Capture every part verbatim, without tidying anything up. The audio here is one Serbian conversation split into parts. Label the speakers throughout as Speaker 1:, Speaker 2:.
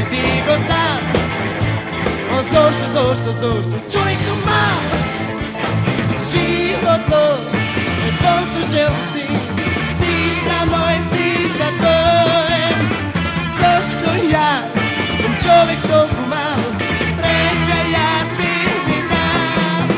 Speaker 1: ti go sam. O zašto, zašto, zašto čovjek tu mal? Životno je polcu želosti, stišta moje, stišta tvoje. Zašto ja sam čovjek toliko malo, streka ja spim mi dam.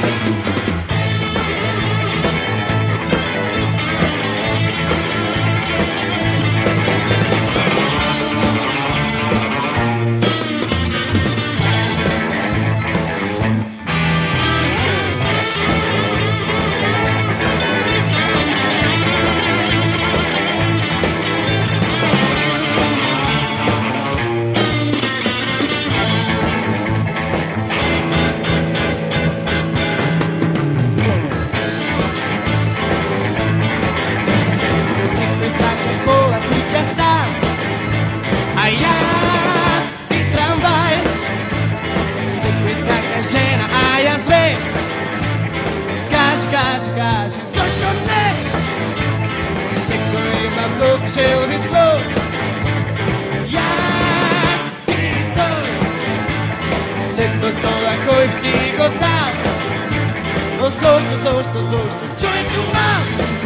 Speaker 1: A jaz i tramvaj, svi svaka žena, a ja sve. Kaži, kaži, kaži, zašto ne? Seko ima vlog, žel bi svoj. Jaz i to, seko toga koji ti go sam. O zašto, zašto, zašto čovjek tu mam?